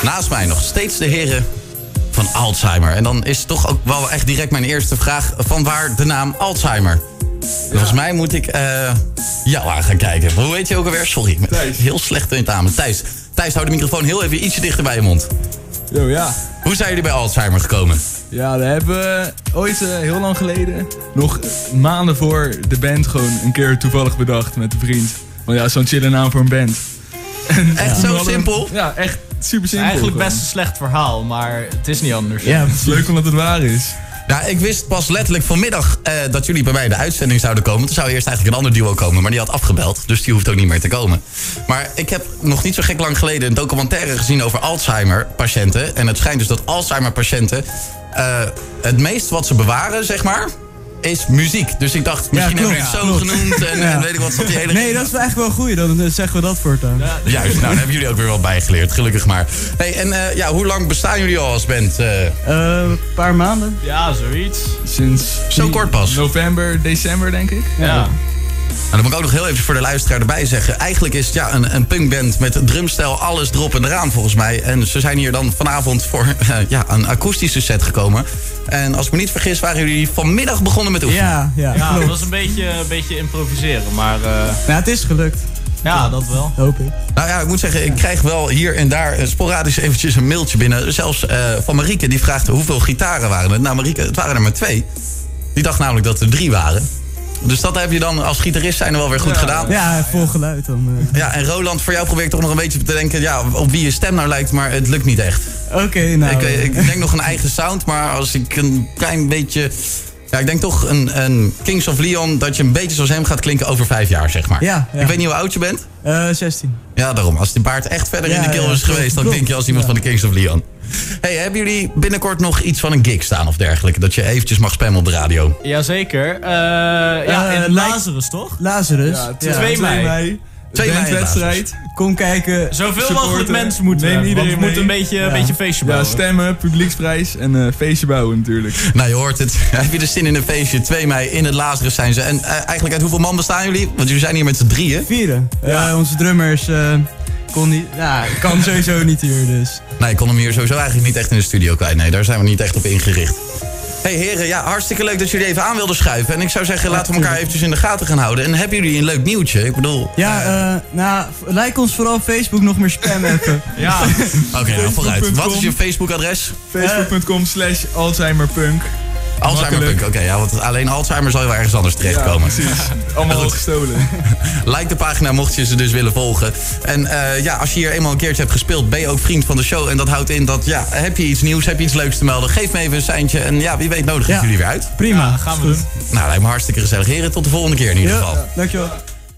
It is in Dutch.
Naast mij nog steeds de heren van Alzheimer. En dan is toch ook wel echt direct mijn eerste vraag: van waar de naam Alzheimer? Volgens mij moet ik jou aan gaan kijken. Hoe heet je ook alweer? Sorry, ik ben heel slecht in het namen. Thijs, hou de microfoon heel even ietsje dichter bij je mond. Yo, ja. Hoe zijn jullie bij Alzheimer gekomen? Ja, we hebben ooit heel lang geleden, nog maanden voor de band, gewoon een keer toevallig bedacht met een vriend. Want ja, zo'n chille naam voor een band. En echt zo simpel? Ja, echt super simpel. Eigenlijk best een slecht verhaal, maar het is niet anders. Ja, het is leuk omdat het waar is. Ja, ik wist pas letterlijk vanmiddag dat jullie bij mij in de uitzending zouden komen. Toen zou eerst eigenlijk een ander duo komen, maar die had afgebeld. Dus die hoeft ook niet meer te komen. Maar ik heb nog niet zo gek lang geleden een documentaire gezien over Alzheimer-patiënten. En het schijnt dus dat Alzheimer-patiënten het meest wat ze bewaren, zeg maar, is muziek. Dus ik dacht, misschien hebben we het zo genoemd en weet ik wat. Zat die hele nee, dat is eigenlijk wel goed. Dan zeggen we dat voortaan. Ja, juist, nou, daar hebben jullie ook weer wat bijgeleerd. Gelukkig maar. Hey, en hoe lang bestaan jullie al als band? Een paar maanden. Ja, zoiets. Sinds zo kort pas. November, december denk ik. Ja. Nou, dan moet ik ook nog heel even voor de luisteraar erbij zeggen. Eigenlijk is het een punkband met drumstijl, alles erop en eraan volgens mij. En ze zijn hier dan vanavond voor een akoestische set gekomen. En als ik me niet vergis waren jullie vanmiddag begonnen met oefenen. Ja, het was een beetje improviseren, maar... Ja, het is gelukt. Ja, dat wel. Hoop ik. Nou ja, ik moet zeggen, ik krijg wel hier en daar sporadisch eventjes een mailtje binnen. Zelfs van Marieke, die vraagt hoeveel gitaren waren het. Nou Marieke, het waren er maar 2. Die dacht namelijk dat er 3 waren. Dus dat heb je dan als gitarist zijn er wel weer goed gedaan. Ja, vol geluid dan. Ja, en Roland, voor jou probeer ik toch nog een beetje te denken op wie je stem nou lijkt, maar het lukt niet echt. Oké, nou... Ik denk nog een eigen sound, maar als ik een klein beetje... Ja, ik denk toch een Kings of Leon, dat je een beetje zoals hem gaat klinken over 5 jaar, zeg maar. Ja. Ik weet niet hoe oud je bent. 16. Ja, daarom. Als die baard echt verder in de keel is geweest, dan klink je als iemand van de Kings of Leon. Hey, hebben jullie binnenkort nog iets van een gig staan of dergelijke? Dat je eventjes mag spammen op de radio? Jazeker. In Lazarus, toch? Lazarus. Ja, 2 mei. 2 mei wedstrijd. Kom kijken. Zoveel mogelijk mensen moeten we hebben, want we moeten een beetje feestje bouwen. Ja, stemmen, publieksprijs en feestje bouwen natuurlijk. Nou, je hoort het. Heb je er zin in een feestje? 2 mei in het Lazarus zijn ze. En eigenlijk uit hoeveel man bestaan jullie? Want jullie zijn hier met z'n 3. 4. Onze drummers kon niet... Ja, kan sowieso niet hier, dus... Nee, ik kon hem hier sowieso eigenlijk niet echt in de studio kwijt. Nee, daar zijn we niet echt op ingericht. Hey heren, ja, hartstikke leuk dat jullie even aan wilden schuiven. En ik zou zeggen, laten we elkaar eventjes in de gaten gaan houden. En hebben jullie een leuk nieuwtje? Ik bedoel... Ja, like ons vooral op Facebook nog meer spam even. Ja. Oké, nou vooruit. Wat is je Facebook-adres? Facebook.com/AlzheimerPunk. Alzheimerpunk, oké. Ja, want alleen Alzheimer zal je wel ergens anders terechtkomen. Ja, precies. Allemaal gestolen. Like de pagina mocht je ze dus willen volgen. En als je hier eenmaal een keertje hebt gespeeld, ben je ook vriend van de show. En dat houdt in dat, heb je iets nieuws, heb je iets leuks te melden, geef me even een seintje. En wie weet nodig ik jullie weer uit. Prima. Gaan we doen. Nou, lijkt me hartstikke gezellig. Heren, tot de volgende keer in ieder geval. Dankjewel.